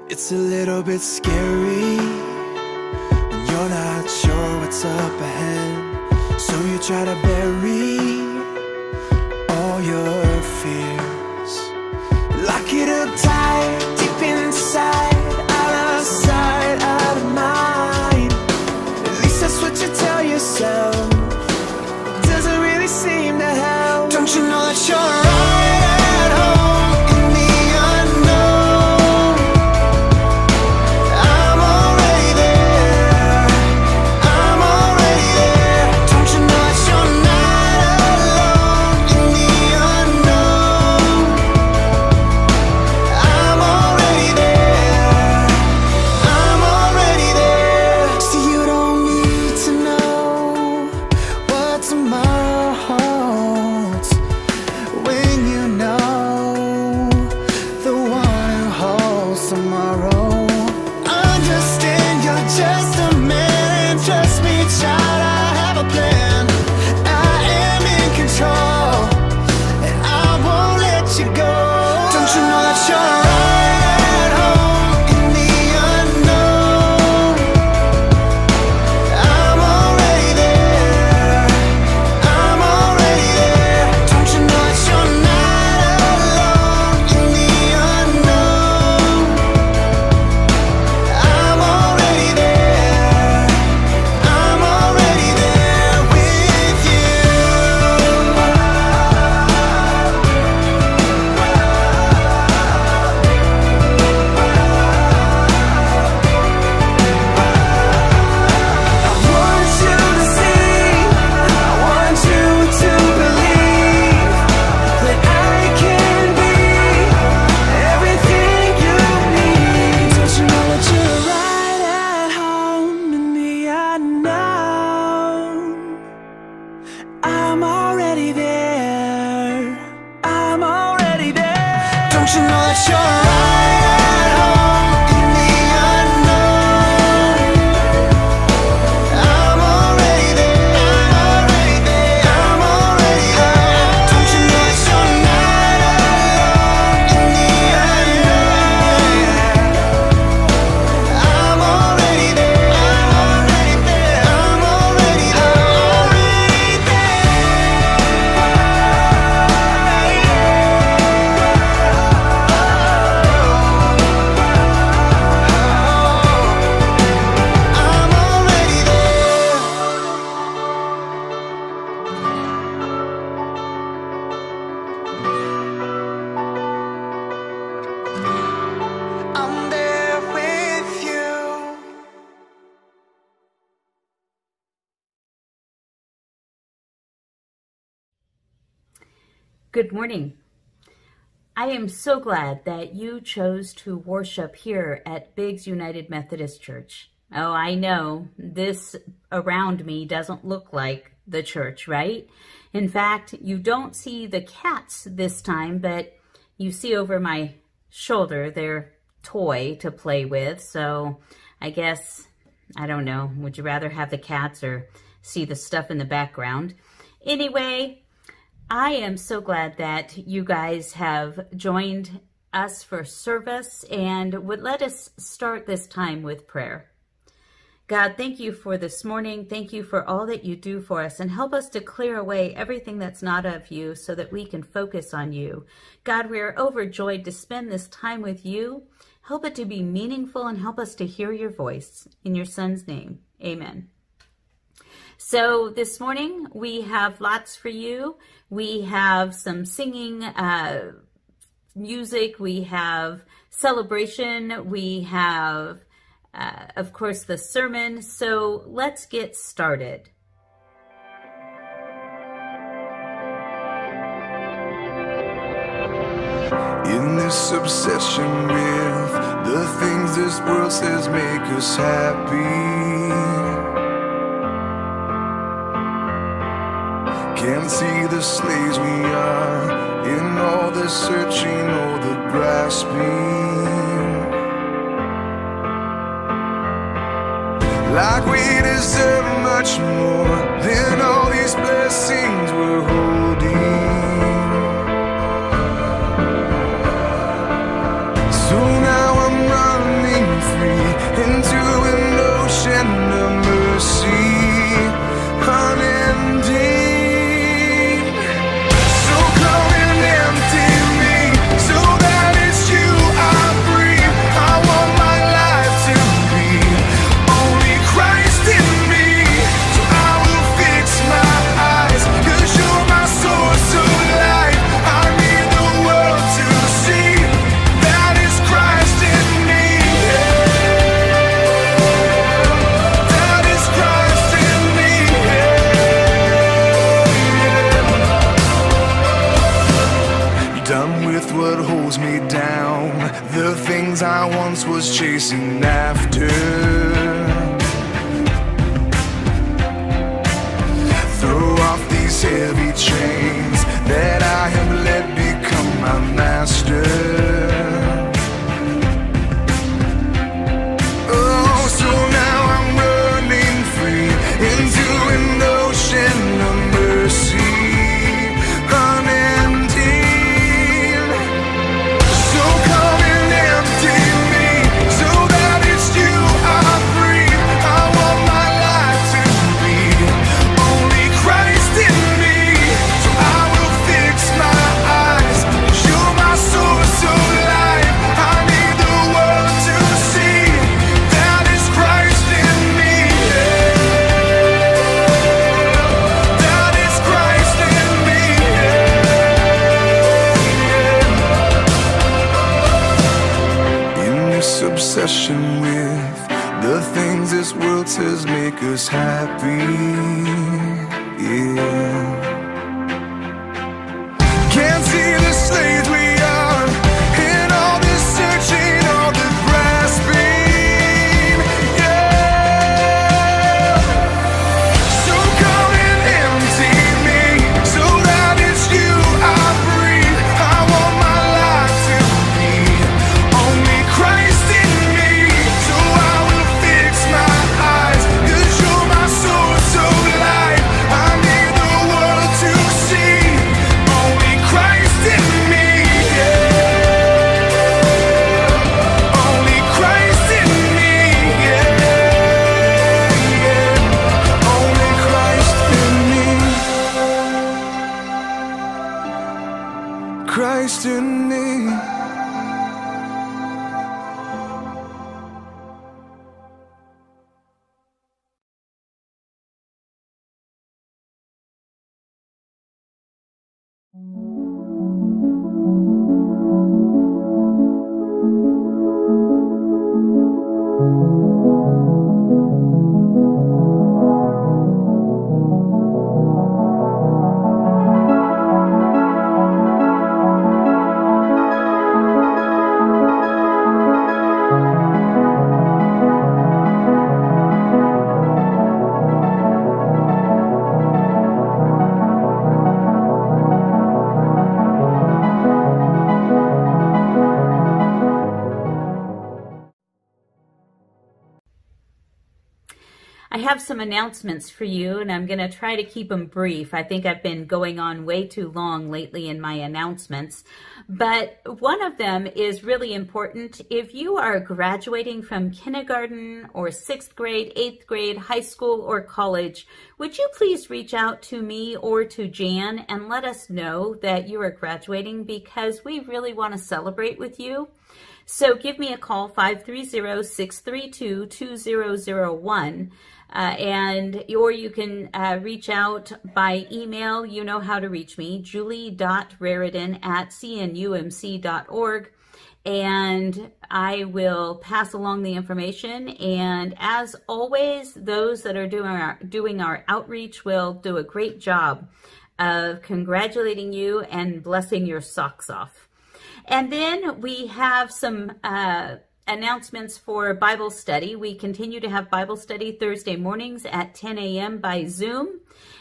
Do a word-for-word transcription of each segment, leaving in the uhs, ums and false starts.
It's a little bit scary when you're not sure what's up ahead, so you try to bury all your fears. Lock it up tight, deep inside, out of sight, out of mind. At least that's what you tell yourself. Doesn't really seem to help. Don't you know that you're right at home in the unknown? I'm already there, I'm already there. Don't you know that you're not alone in the unknown? I'm already there, I'm already there. So you don't need to know what tomorrow holds, when you know the one who holds tomorrow. Understand you're just a man, and trust me, child, I have a plan. I am in control, and I won't let you go. Don't you know that you're right at home in the unknown? I'm already there, I'm already there. Don't you know that you're not alone in the unknown? I'm already there, I'm already there with you. I want you to see, I want you to believe that I can be everything you need. Don't you know that you're right at home in the unknown? I'm already there, I'm already there. Don't you know that you're right at home in the unknown? I'm already there, I'm already there, I'm already there. Don't you know that you're not alone in the unknown? I'm already there, I'm already there, I'm already there, already I'm already there. I'm there with you. Good morning. I am so glad that you chose to worship here at Biggs United Methodist Church. Oh, I know this around me doesn't look like the church, right? In fact, you don't see the cats this time, but you see over my shoulder their toy to play with. So I guess, I don't know, would you rather have the cats or see the stuff in the background? Anyway, I am so glad that you guys have joined us for service and would let us start this time with prayer. God, thank you for this morning. Thank you for all that you do for us, and help us to clear away everything that's not of you so that we can focus on you. God, we are overjoyed to spend this time with you. Help it to be meaningful and help us to hear your voice. In your Son's name, amen. So this morning we have lots for you. We have some singing, uh, music. We have celebration. We have, uh, of course, the sermon. So let's get started. In this obsession with the things this world says make us happy, can't see the slaves we are in all the searching, all the grasping, like we deserve much more than all these blessings we're holding. So now I'm running what holds me down, the things I once was chasing after. Throw off these heavy chains that I have let become my master. Oh, so now I'm running free into an ocean of mercy, unending. So come and empty me, so that it's you I breathe. I want my life to be only Christ in me. So I will fix my eyes, 'cause you're my source of life. I need the world to see that is Christ in me. That is Christ in me. In this obsession with the things this world says make us happy, yeah. Can't see the slaves we are in all this searching, all the grasping, yeah. So come and empty me, so that it's you I breathe. I want my life to be only Christ in me. So I will fix my eyes, 'cause you're my source of life. I need the world to see only Christ in me, yeah. Only Christ in me, yeah, yeah. Only Christ in me. Christ in me. I have some announcements for you, and I'm going to try to keep them brief. I think I've been going on way too long lately in my announcements, but one of them is really important. If you are graduating from kindergarten or sixth grade, eighth grade, high school, or college, would you please reach out to me or to Jan and let us know that you are graduating, because we really want to celebrate with you. So give me a call, five three zero, six three two, two zero zero one. Uh, and or you can uh, reach out by email. You know how to reach me, julie.raridan at c n u m c dot org, and I will pass along the information. And as always, those that are doing our, doing our outreach will do a great job of congratulating you and blessing your socks off. And then we have some uh, announcements for Bible study. We continue to have Bible study Thursday mornings at ten a m by Zoom.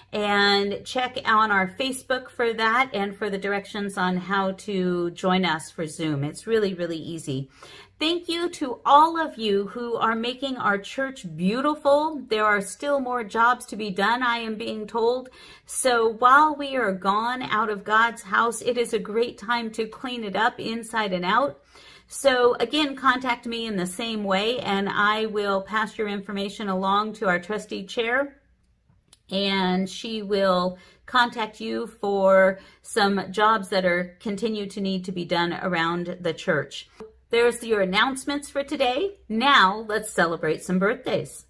And check on our Facebook for that and for the directions on how to join us for Zoom. It's really, really easy. Thank you to all of you who are making our church beautiful. There are still more jobs to be done, I am being told. So while we are gone out of God's house, it is a great time to clean it up inside and out. So again, contact me in the same way, and I will pass your information along to our trustee chair, and she will contact you for some jobs that are continue to need to be done around the church. There's your announcements for today. Now let's celebrate some birthdays.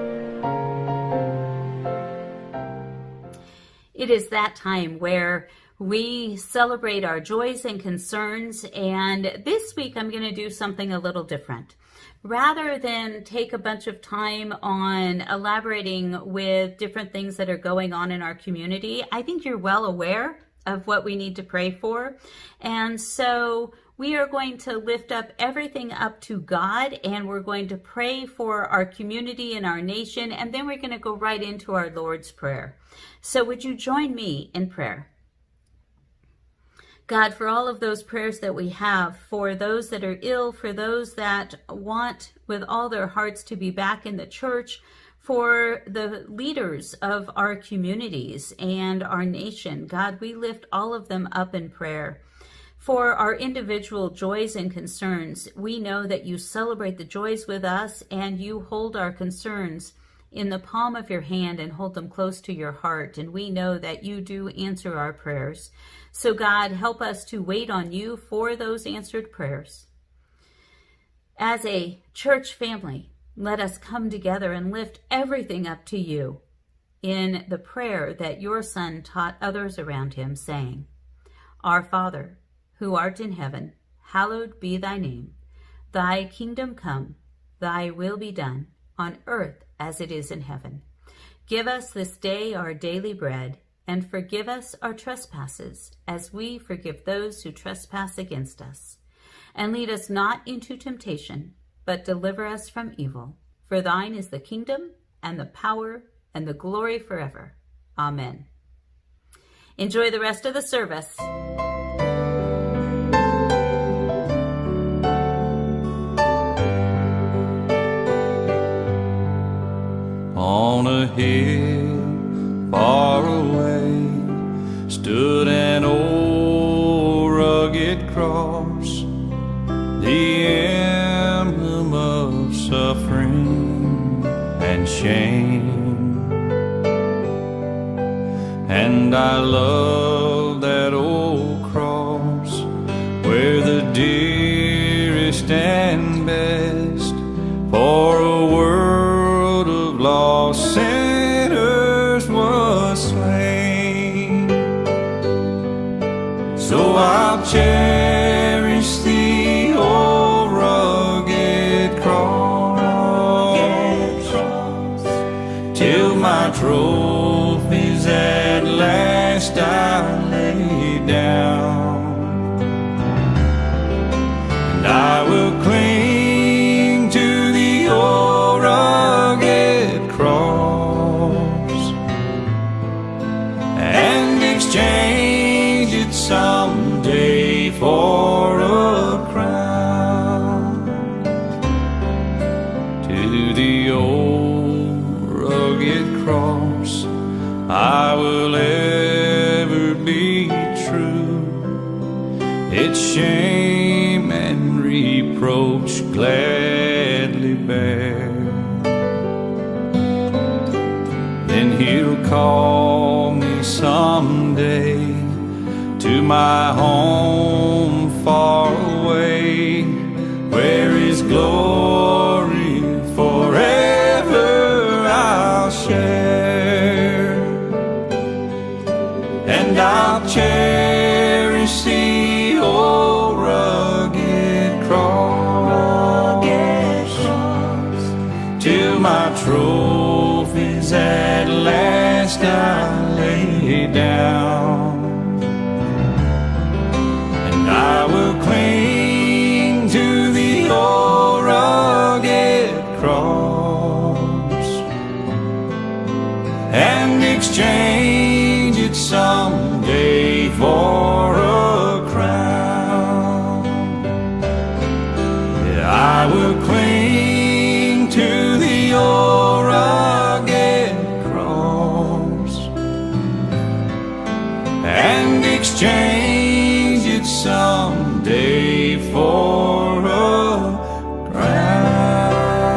It is that time where We celebrate our joys and concerns, and this week I'm going to do something a little different. Rather than take a bunch of time on elaborating with different things that are going on in our community, I think you're well aware of what we need to pray for. And so we are going to lift up everything up to God, and we're going to pray for our community and our nation, and then we're going to go right into our Lord's Prayer. So would you join me in prayer? God, for all of those prayers that we have, for those that are ill, for those that want with all their hearts to be back in the church, for the leaders of our communities and our nation, God, we lift all of them up in prayer. For our individual joys and concerns, we know that you celebrate the joys with us and you hold our concerns in the palm of your hand and hold them close to your heart. And we know that you do answer our prayers. So God, help us to wait on you for those answered prayers. As a church family, let us come together and lift everything up to you in the prayer that your Son taught others around him, saying, Our Father, who art in heaven, hallowed be thy name. Thy kingdom come, thy will be done, on earth as it is in heaven. Give us this day our daily bread, and forgive us our trespasses, as we forgive those who trespass against us. And lead us not into temptation, but deliver us from evil. For thine is the kingdom, and the power, and the glory forever. Amen. Enjoy the rest of the service. On a hill far away stood an old rugged cross, the emblem of suffering and shame. And I love that old cross, where the dearest and best for a world of lost sinners was slain. So I'll cherish the old rugged cross till my trophies at last I lay down, and I will cling to the old rugged cross and exchange it someday for a crown. To the old rugged cross I will ever be true, its shame and reproach gladly bear. Then he'll call me someday to my home far away, where his glory forever I'll share. And I'll cherish the old rugged cross till my trophies at last I lay down, and I will cling to the old rugged cross and exchange it someday for a crown. Yeah, I will cling to the old rugged cross and exchange it someday for a crown.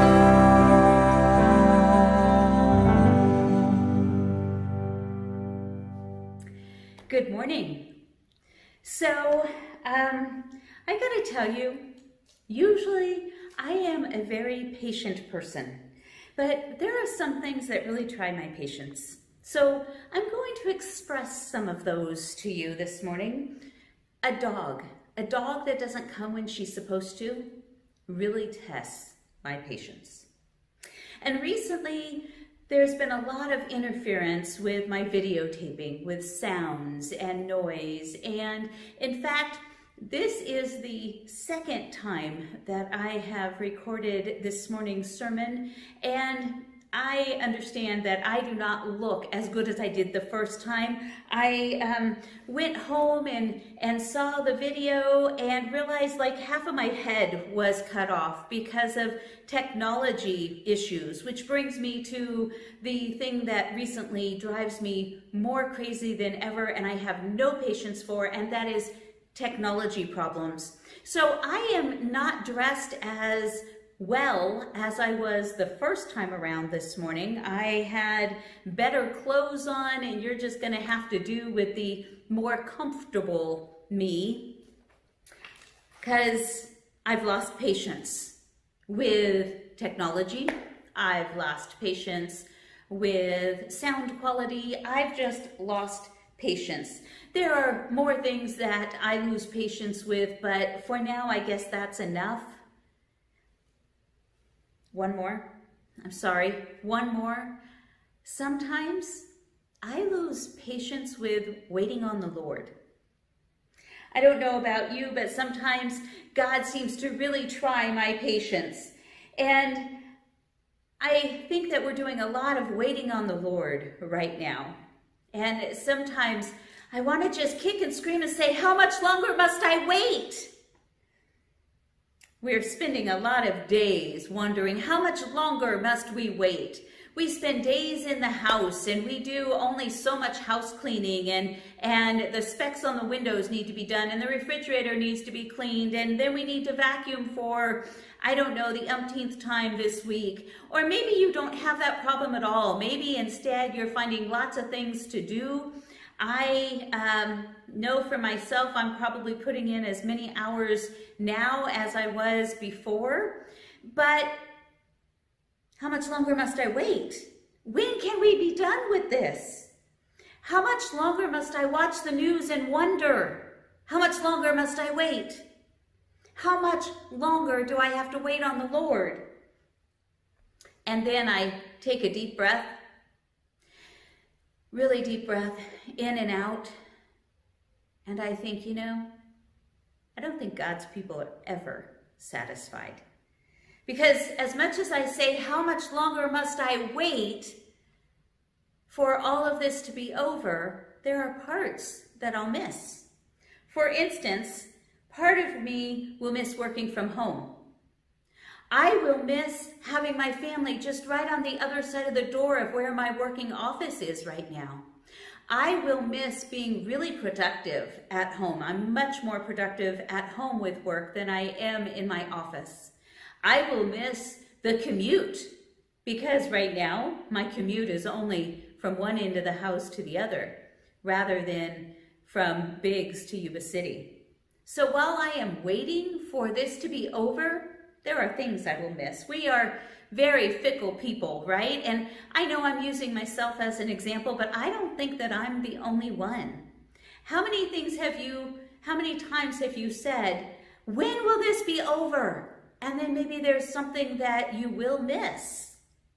Good morning. So, um, I gotta tell you, usually I am a very patient person, but there are some things that really try my patience. So I'm going to express some of those to you this morning. A dog, a dog that doesn't come when she's supposed to, really tests my patience. And recently, there's been a lot of interference with my videotaping, with sounds and noise. And in fact, this is the second time that I have recorded this morning's sermon, and I understand that I do not look as good as I did the first time. I um, went home and, and saw the video and realized like half of my head was cut off because of technology issues, which brings me to the thing that recently drives me more crazy than ever and I have no patience for, and that is technology problems. So I am not dressed as well as I was the first time around this morning. I had better clothes on, and you're just going to have to do with the more comfortable me, because I've lost patience with technology. I've lost patience with sound quality. I've just lost patience. There are more things that I lose patience with, but for now, I guess that's enough. One more. I'm sorry. One more. Sometimes I lose patience with waiting on the Lord. I don't know about you, but sometimes God seems to really try my patience. And I think that we're doing a lot of waiting on the Lord right now. And sometimes I want to just kick and scream and say, how much longer must I wait? We're spending a lot of days wondering, how much longer must we wait? We spend days in the house and we do only so much house cleaning, and, and the specs on the windows need to be done, and the refrigerator needs to be cleaned, and then we need to vacuum for, I don't know, the umpteenth time this week. Or maybe you don't have that problem at all. Maybe instead you're finding lots of things to do. I um, know for myself I'm probably putting in as many hours now as I was before, but how much longer must I wait? When can we be done with this? How much longer must I watch the news and wonder? How much longer must I wait? How much longer do I have to wait on the Lord? And then I take a deep breath. Really deep breath, in and out. And I think, you know, I don't think God's people are ever satisfied. Because as much as I say, how much longer must I wait for all of this to be over, there are parts that I'll miss. For instance, part of me will miss working from home. I will miss having my family just right on the other side of the door of where my working office is right now. I will miss being really productive at home. I'm much more productive at home with work than I am in my office. I will miss the commute, because right now my commute is only from one end of the house to the other, rather than from Biggs to Yuba City. So while I am waiting for this to be over, there are things I will miss. We are very fickle people, right? And I know I'm using myself as an example, but I don't think that I'm the only one. How many things have you, how many times have you said, when will this be over? And then maybe there's something that you will miss.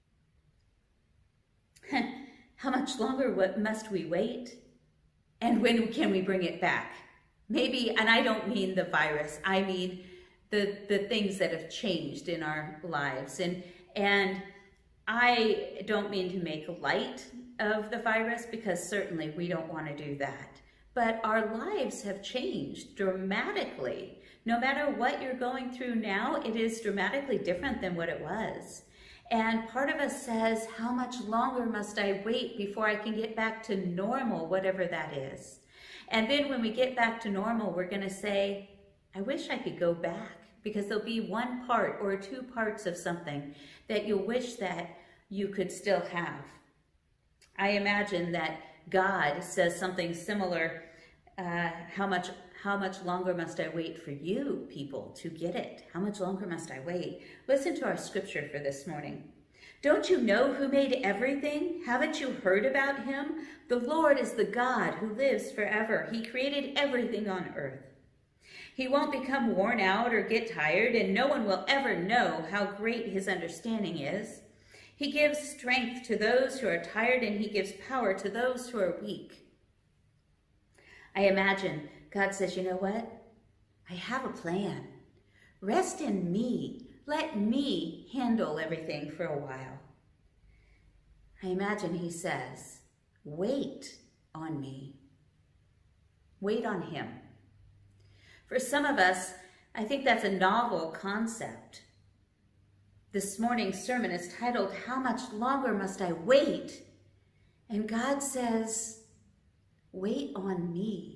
How much longer must we wait? And when can we bring it back? Maybe, and I don't mean the virus, I mean the, the things that have changed in our lives. And, and I don't mean to make light of the virus, because certainly we don't want to do that. But our lives have changed dramatically. No matter what you're going through now, it is dramatically different than what it was. And part of us says, how much longer must I wait before I can get back to normal, whatever that is? And then when we get back to normal, we're going to say, I wish I could go back, because there'll be one part or two parts of something that you'll wish that you could still have. I imagine that God says something similar. Uh, how much, how much longer must I wait for you, people, to get it? How much longer must I wait? Listen to our scripture for this morning. Don't you know who made everything? Haven't you heard about him? The Lord is the God who lives forever. He created everything on earth. He won't become worn out or get tired, and no one will ever know how great his understanding is. He gives strength to those who are tired, and he gives power to those who are weak. I imagine God says, you know what? I have a plan. Rest in me. Let me handle everything for a while. I imagine he says, wait on me. Wait on him. For some of us, I think that's a novel concept. This morning's sermon is titled, How Much Longer Must I Wait? And God says, wait on me.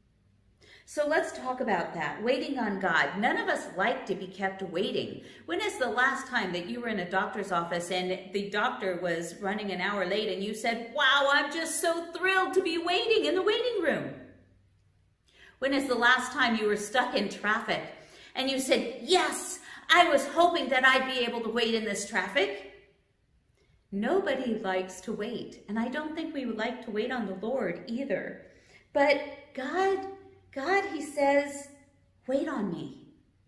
So let's talk about that, waiting on God. None of us like to be kept waiting. When is the last time that you were in a doctor's office and the doctor was running an hour late and you said, wow, I'm just so thrilled to be waiting in the waiting room? When is the last time you were stuck in traffic and you said, yes, I was hoping that I'd be able to wait in this traffic? Nobody likes to wait, and I don't think we would like to wait on the Lord either. But God, God, he says, wait on me.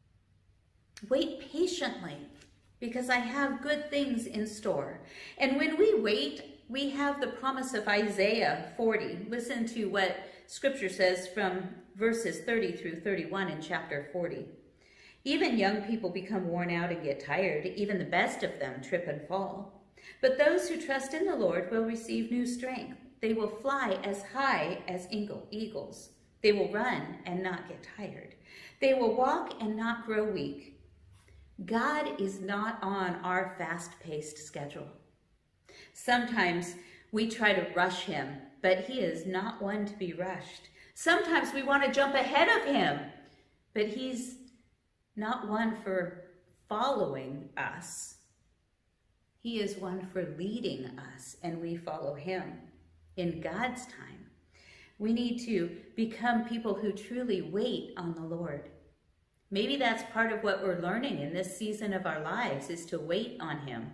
Wait patiently, because I have good things in store. And when we wait, we have the promise of Isaiah forty. Listen to what Scripture says from verses thirty through thirty-one in chapter forty. Even young people become worn out and get tired. Even the best of them trip and fall. But those who trust in the Lord will receive new strength. They will fly as high as eagles. They will run and not get tired. They will walk and not grow weak. God is not on our fast-paced schedule. Sometimes we try to rush him, but he is not one to be rushed. Sometimes we want to jump ahead of him, but he's not one for following us. He is one for leading us, and we follow him in God's time. We need to become people who truly wait on the Lord. Maybe that's part of what we're learning in this season of our lives, is to wait on him.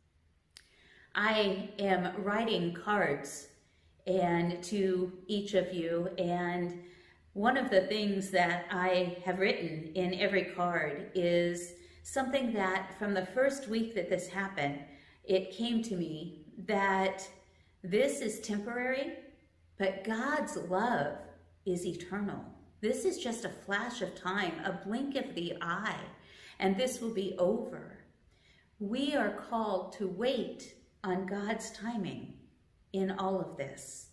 I am writing cards and to each of you, and one of the things that I have written in every card is something that from the first week that this happened, it came to me that this is temporary, but God's love is eternal. This is just a flash of time, a blink of the eye, and this will be over. We are called to wait on God's timing in all of this.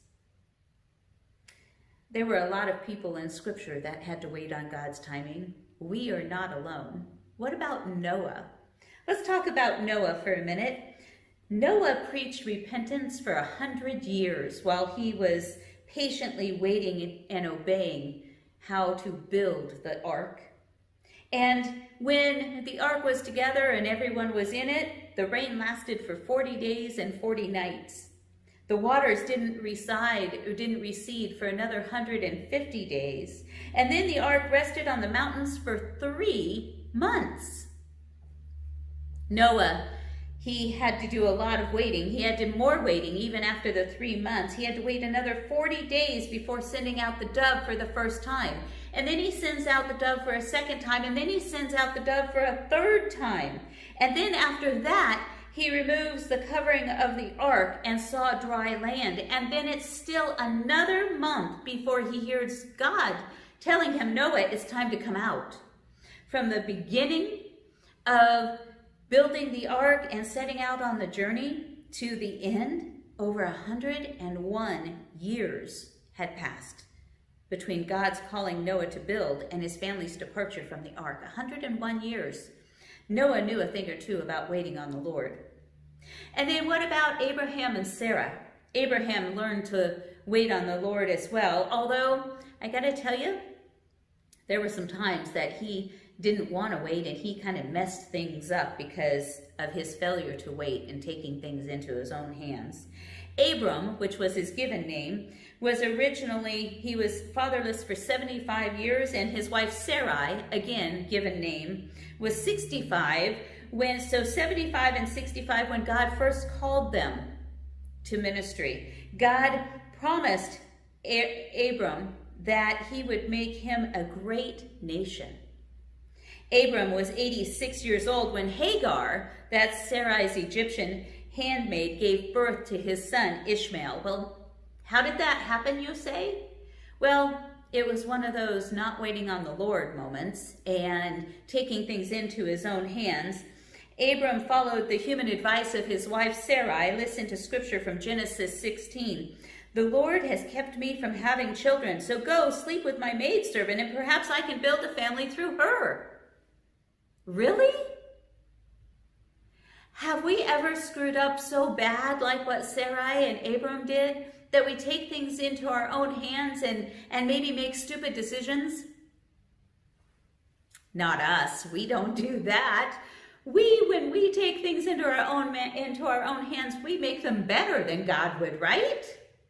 There were a lot of people in Scripture that had to wait on God's timing. We are not alone. What about Noah? Let's talk about Noah for a minute. Noah preached repentance for a hundred years while he was patiently waiting and obeying how to build the ark. And when the ark was together and everyone was in it, the rain lasted for forty days and forty nights. The waters didn't reside or didn't recede for another one hundred fifty days. And then the ark rested on the mountains for three months. Noah, he had to do a lot of waiting. He had to more waiting even after the three months. He had to wait another forty days before sending out the dove for the first time. And then he sends out the dove for a second time, and then he sends out the dove for a third time. And then after that, he removes the covering of the ark and saw dry land. And then it's still another month before he hears God telling him, Noah, it's time to come out. From the beginning of building the ark and setting out on the journey to the end, over one hundred and one years had passed between God's calling Noah to build and his family's departure from the ark. one hundred and one years. Noah knew a thing or two about waiting on the Lord. And then what about Abraham and Sarah? Abraham learned to wait on the Lord as well, although I gotta tell you, there were some times that he didn't want to wait, and he kind of messed things up because of his failure to wait and taking things into his own hands. Abram, which was his given name, was originally, he was fatherless for seventy-five years, and his wife Sarai, again, given name, was sixty-five, when, so seventy-five and sixty-five when God first called them to ministry. God promised A Abram that he would make him a great nation. Abram was eighty-six years old when Hagar, that's Sarai's Egyptian handmaid, gave birth to his son Ishmael. Well, how did that happen, you say? Well, it was one of those not waiting on the Lord moments and taking things into his own hands. Abram followed the human advice of his wife Sarai. Listen to scripture from Genesis sixteen. The Lord has kept me from having children, so go sleep with my maidservant, and perhaps I can build a family through her. Really? Have we ever screwed up so bad like what Sarai and Abram did, that we take things into our own hands and, and maybe make stupid decisions? Not us. We don't do that. We, when we take things into our own into our own hands, we make them better than God would, right?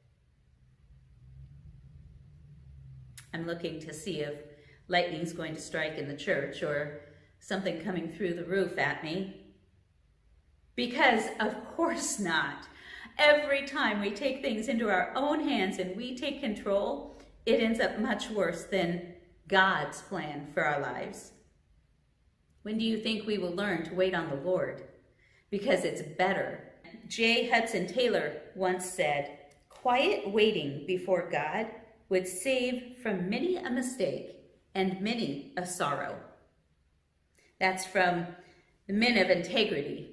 I'm looking to see if lightning's going to strike in the church or something coming through the roof at me. Because of course not. Every time we take things into our own hands and we take control, it ends up much worse than God's plan for our lives. When do you think we will learn to wait on the Lord? Because it's better. J. Hudson Taylor once said, "Quiet waiting before God would save from many a mistake and many a sorrow." That's from the Men of Integrity.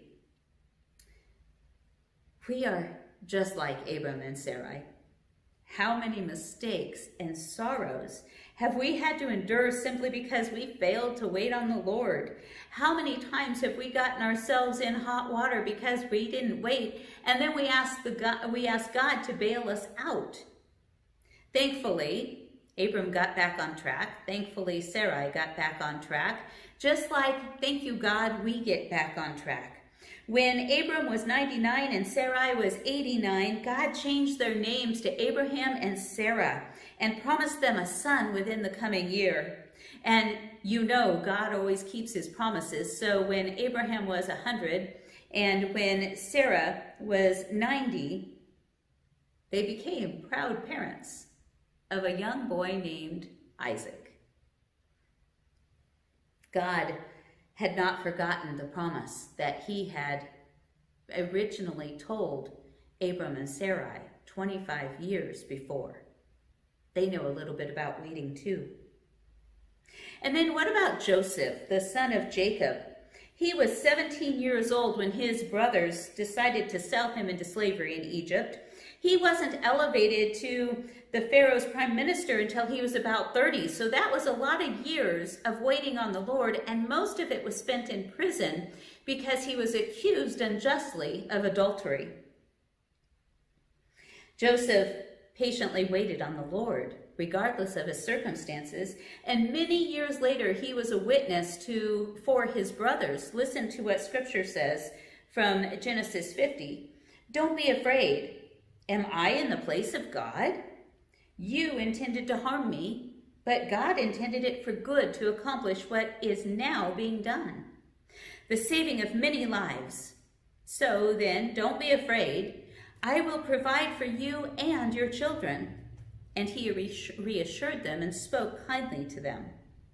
We are just like Abram and Sarai. How many mistakes and sorrows have we had to endure simply because we failed to wait on the Lord? How many times have we gotten ourselves in hot water because we didn't wait, and then we ask the God, we ask God to bail us out? Thankfully, Abram got back on track. Thankfully, Sarai got back on track. Just like, thank you, God, we get back on track. When Abram was ninety-nine and Sarai was eighty-nine, God changed their names to Abraham and Sarah and promised them a son within the coming year. And you know God always keeps his promises. So when Abraham was one hundred and when Sarah was ninety, they became proud parents of a young boy named Isaac. God had not forgotten the promise that he had originally told Abram and Sarai twenty-five years before. They know a little bit about waiting too. And then what about Joseph, the son of Jacob? He was seventeen years old when his brothers decided to sell him into slavery in Egypt. He wasn't elevated to the Pharaoh's prime minister until he was about thirty. So that was a lot of years of waiting on the Lord, and most of it was spent in prison because he was accused unjustly of adultery. Joseph patiently waited on the Lord, regardless of his circumstances, and many years later he was a witness to for his brothers. Listen to what scripture says from Genesis fifty. "Don't be afraid. Am I in the place of God? You intended to harm me, but God intended it for good to accomplish what is now being done, the saving of many lives. So then, don't be afraid. I will provide for you and your children." And he reassured them and spoke kindly to them.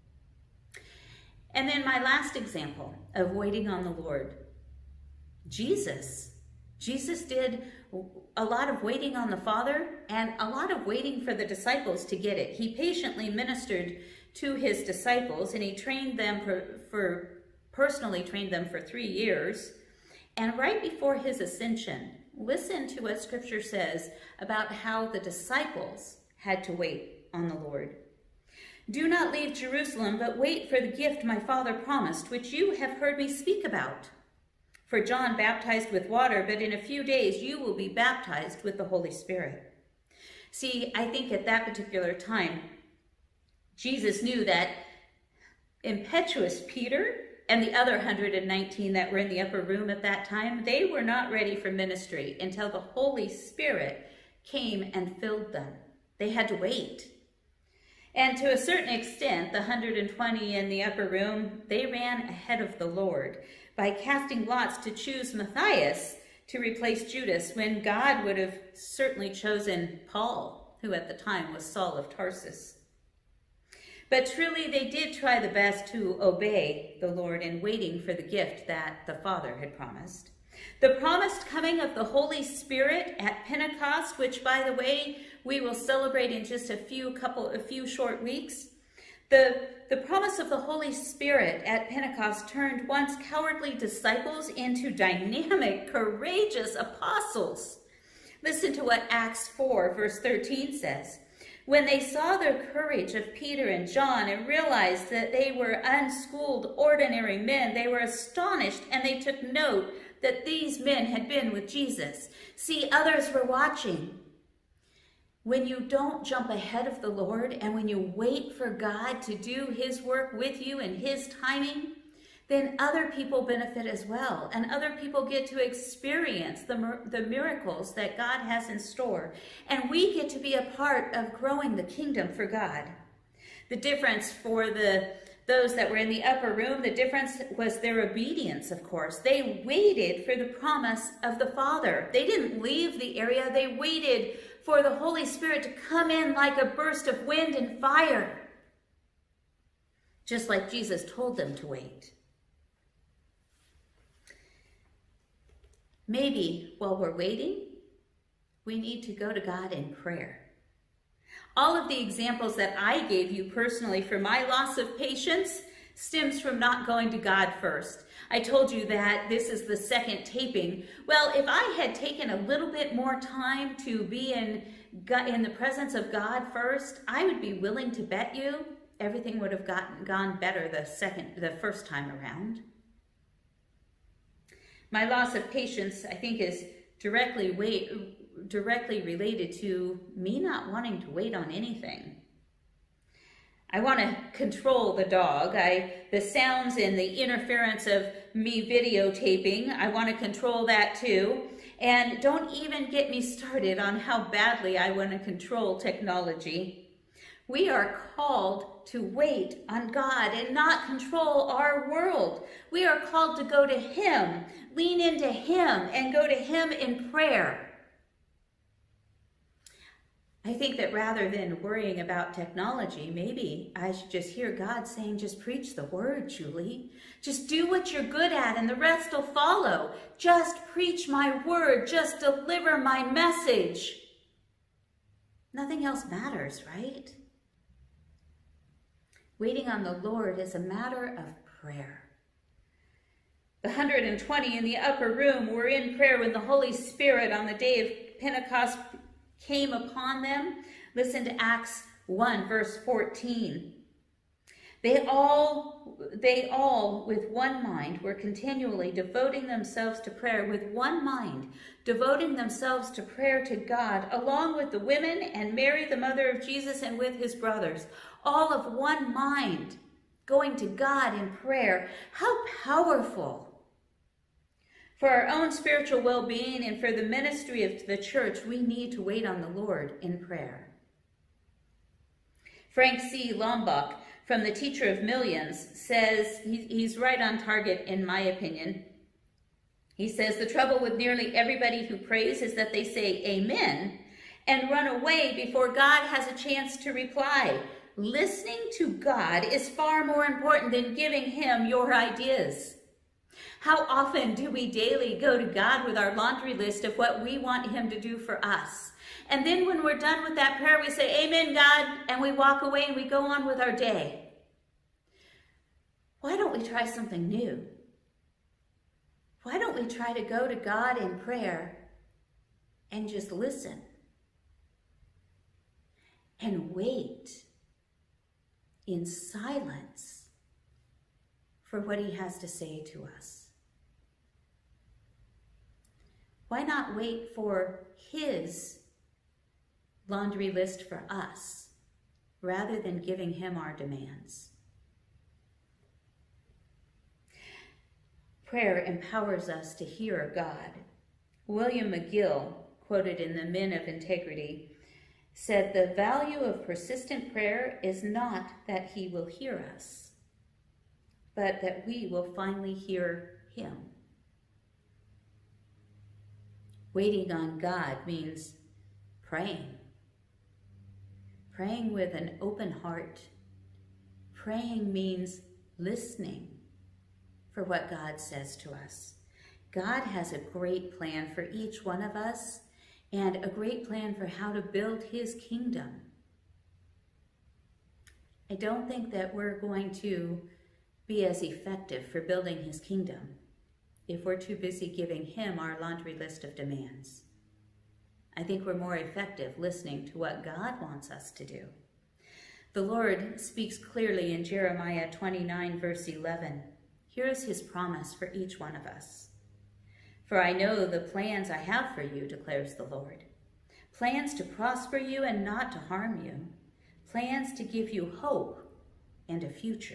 And then my last example of waiting on the Lord, Jesus. Jesus did a lot of waiting on the Father and a lot of waiting for the disciples to get it. He patiently ministered to his disciples, and he trained them for, for personally trained them for three years. And right before his ascension, listen to what scripture says about how the disciples had to wait on the Lord. "Do not leave Jerusalem, but wait for the gift my Father promised, which you have heard me speak about. For John baptized with water, but in a few days you will be baptized with the Holy Spirit." See, I think at that particular time, Jesus knew that impetuous Peter and the other one hundred nineteen that were in the upper room at that time, they were not ready for ministry until the Holy Spirit came and filled them. They had to wait. And to a certain extent, the one hundred twenty in the upper room, they ran ahead of the Lord by casting lots to choose Matthias to replace Judas, when God would have certainly chosen Paul, who at the time was Saul of Tarsus. But truly they did try the best to obey the Lord in waiting for the gift that the Father had promised. The promised coming of the Holy Spirit at Pentecost, which, by the way, we will celebrate in just a few couple, a few short weeks. The, the promise of the Holy Spirit at Pentecost turned once cowardly disciples into dynamic, courageous apostles. Listen to what Acts four, verse thirteen says. When they saw the courage of Peter and John and realized that they were unschooled, ordinary men, they were astonished, and they took note that these men had been with Jesus. See, others were watching. When you don't jump ahead of the Lord, and when you wait for God to do his work with you in his timing, then other people benefit as well, and other people get to experience the, the miracles that God has in store, and we get to be a part of growing the kingdom for God. The difference for the those that were in the upper room, the difference was their obedience, of course. They waited for the promise of the Father. They didn't leave the area. They waited for the Holy Spirit to come in like a burst of wind and fire, just like Jesus told them to wait. Maybe while we're waiting, we need to go to God in prayer. All of the examples that I gave you personally for my loss of patience stems from not going to God first. I told you that this is the second taping. Well, if I had taken a little bit more time to be in, in the presence of God first, I would be willing to bet you everything would have gotten, gone better the second, the first time around. My loss of patience, I think, is directly wait, directly related to me not wanting to wait on anything. I want to control the dog. I, the sounds and the interference of me videotaping, I want to control that too. And don't even get me started on how badly I want to control technology. We are called to wait on God and not control our world. We are called to go to him, lean into him, and go to him in prayer. I think that rather than worrying about technology, maybe I should just hear God saying, just preach the word, Julie. Just do what you're good at and the rest will follow. Just preach my word. Just deliver my message. Nothing else matters, right? Waiting on the Lord is a matter of prayer. The one hundred twenty in the upper room were in prayer when the Holy Spirit on the day of Pentecost came upon them. Listen to Acts one, verse fourteen. They all, they all, with one mind, were continually devoting themselves to prayer, with one mind, devoting themselves to prayer to God, along with the women and Mary, the mother of Jesus, and with his brothers, all of one mind, going to God in prayer. How powerful! For our own spiritual well-being and for the ministry of the church, we need to wait on the Lord in prayer. Frank C. Lombach, from the Teacher of Millions, says, he's right on target in my opinion. He says, the trouble with nearly everybody who prays is that they say amen and run away before God has a chance to reply. Listening to God is far more important than giving him your ideas. How often do we daily go to God with our laundry list of what we want him to do for us? And then when we're done with that prayer, we say, amen, God, and we walk away and we go on with our day. Why don't we try something new? Why don't we try to go to God in prayer and just listen and wait in silence for what he has to say to us? Why not wait for his laundry list for us rather than giving him our demands? Prayer empowers us to hear God. William McGill, quoted in the Men of Integrity, said, "The value of persistent prayer is not that he will hear us, but that we will finally hear him." Waiting on God means praying. Praying with an open heart. Praying means listening for what God says to us. God has a great plan for each one of us and a great plan for how to build his kingdom. I don't think that we're going to be as effective for building his kingdom if we're too busy giving him our laundry list of demands. I think we're more effective listening to what God wants us to do. The Lord speaks clearly in Jeremiah twenty-nine, verse eleven. Here is his promise for each one of us. "For I know the plans I have for you, declares the Lord. Plans to prosper you and not to harm you. Plans to give you hope and a future."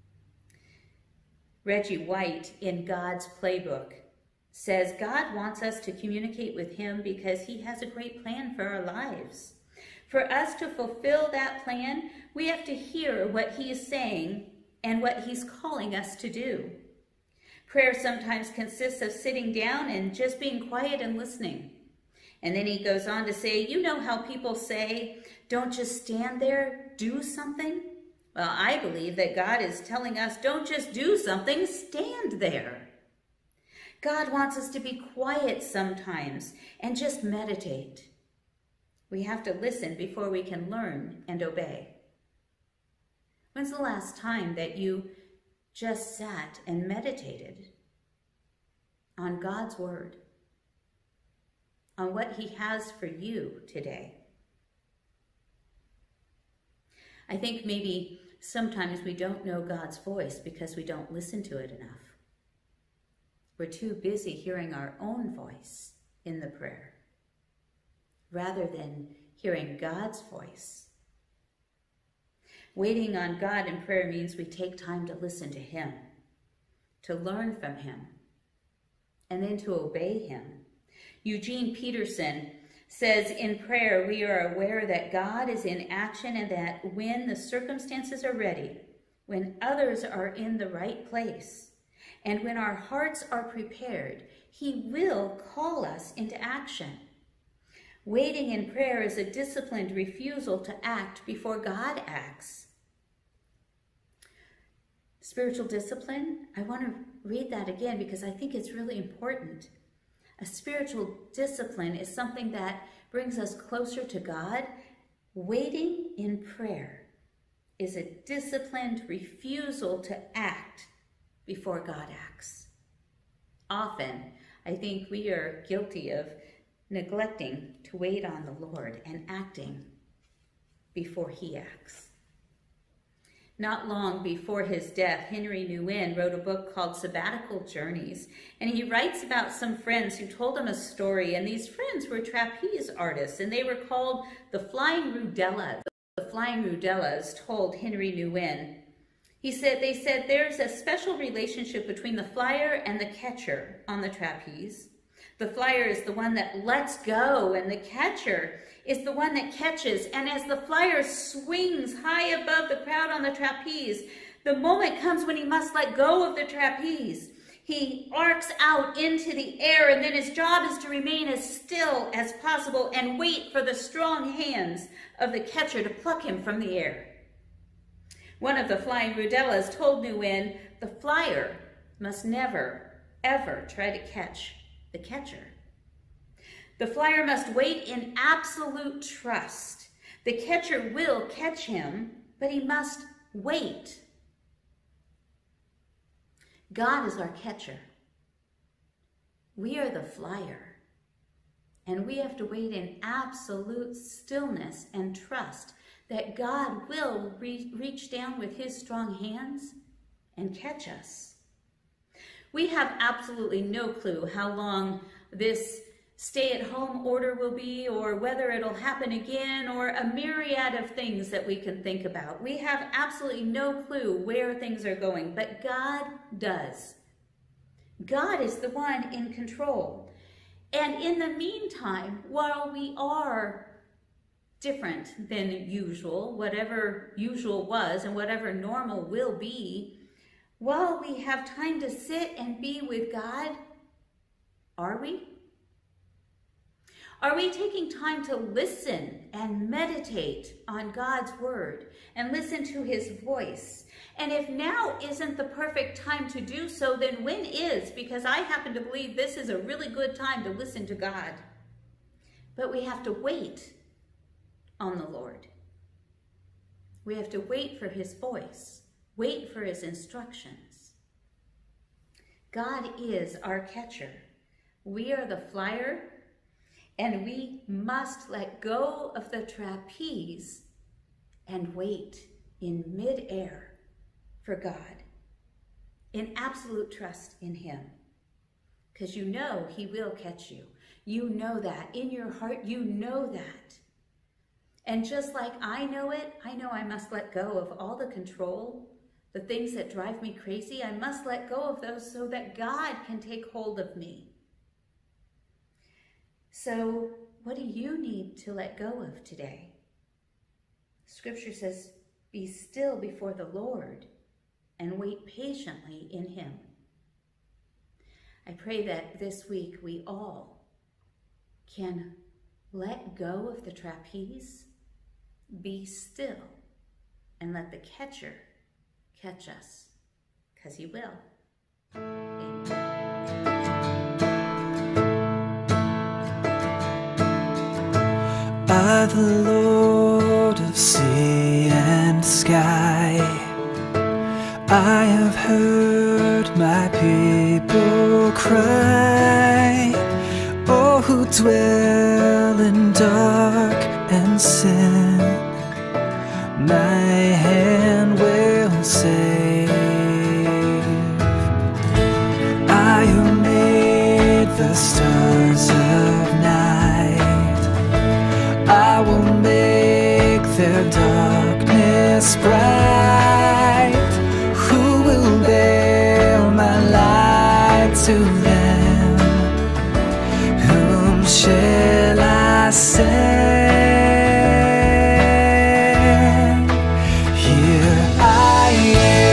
Reggie White in God's Playbook says God wants us to communicate with him because he has a great plan for our lives. For us to fulfill that plan, we have to hear what he is saying and what he's calling us to do. Prayer sometimes consists of sitting down and just being quiet and listening. And then he goes on to say, you know how people say, don't just stand there, do something? Well, I believe that God is telling us, don't just do something, stand there. God wants us to be quiet sometimes and just meditate. We have to listen before we can learn and obey. When's the last time that you just sat and meditated on God's word, on what he has for you today? I think maybe sometimes we don't know God's voice because we don't listen to it enough. We're too busy hearing our own voice in the prayer rather than hearing God's voice. Waiting on God in prayer means we take time to listen to him, to learn from him, and then to obey him. Eugene Peterson says in prayer, we are aware that God is in action and that when the circumstances are ready, when others are in the right place, and when our hearts are prepared, he will call us into action. Waiting in prayer is a disciplined refusal to act before God acts. Spiritual discipline, I want to read that again because I think it's really important. A spiritual discipline is something that brings us closer to God. Waiting in prayer is a disciplined refusal to act before God acts. Often, I think we are guilty of neglecting to wait on the Lord and acting before he acts. Not long before his death, Henry Nguyen wrote a book called Sabbatical Journeys, and he writes about some friends who told him a story, and these friends were trapeze artists, and they were called the Flying Rudellas. The Flying Rudellas told Henry Nguyen, he said, they said, there's a special relationship between the flyer and the catcher on the trapeze. The flyer is the one that lets go, and the catcher is the one that catches. And as the flyer swings high above the crowd on the trapeze, the moment comes when he must let go of the trapeze. He arcs out into the air, and then his job is to remain as still as possible and wait for the strong hands of the catcher to pluck him from the air. One of the Flying Rudellas told Nguyen, the flyer must never, ever try to catch the catcher. The flyer must wait in absolute trust. The catcher will catch him, but he must wait. God is our catcher. We are the flyer, and we have to wait in absolute stillness and trust that God will re reach down with his strong hands and catch us. We have absolutely no clue how long this stay-at-home order will be, or whether it'll happen again, or a myriad of things that we can think about. We have absolutely no clue where things are going, but God does. God is the one in control. And in the meantime, while we are different than usual, whatever usual was and whatever normal will be, while we have time to sit and be with God, are we? Are we taking time to listen and meditate on God's word and listen to his voice? And if now isn't the perfect time to do so, then when is? Because I happen to believe this is a really good time to listen to God. But we have to wait on the Lord. We have to wait for his voice, wait for his instructions. God is our catcher. We are the flyer, and we must let go of the trapeze and wait in midair for God, in absolute trust in him. Because you know he will catch you. You know that. In your heart, you know that. And just like I know it, I know I must let go of all the control, the things that drive me crazy. I must let go of those so that God can take hold of me. So what do you need to let go of today? Scripture says, be still before the Lord and wait patiently in him. I pray that this week we all can let go of the trapeze, be still, and let the catcher catch us, because he will. Amen. By the Lord of sea and sky, I have heard my people cry. Oh, who dwell in dark and sin, my hand will save. I who made the stars of night, I will make their darkness bright. Who will bear my light to them? Whom shall I send? Here I am.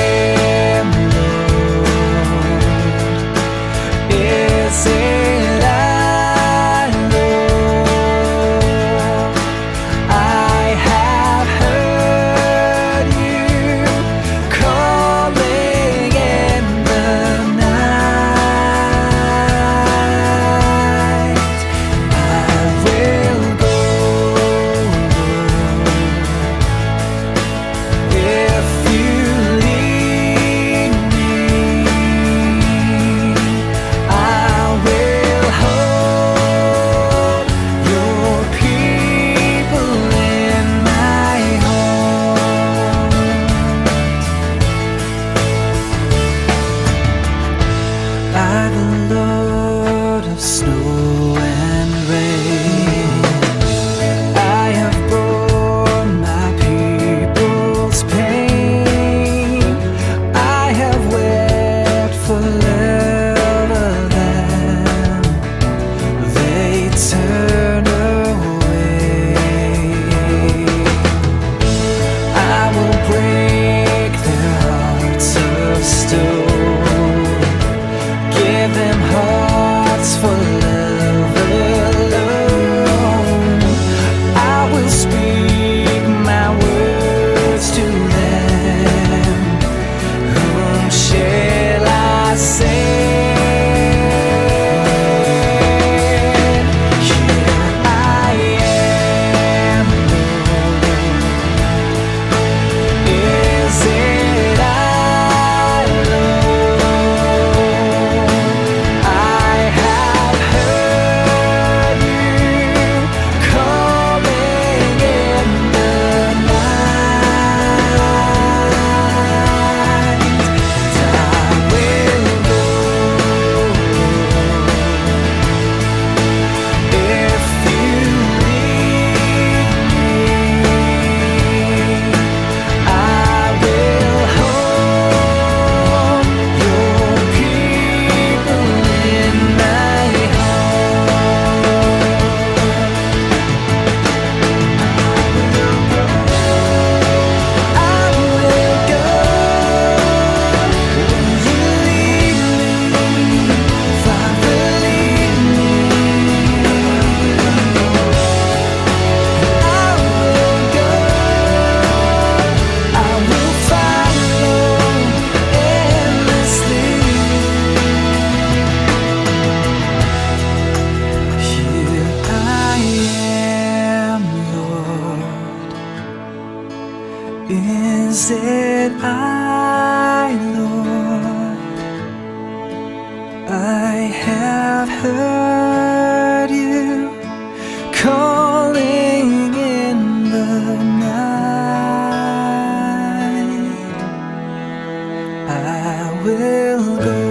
said I, Lord, I have heard you calling in the night. I will go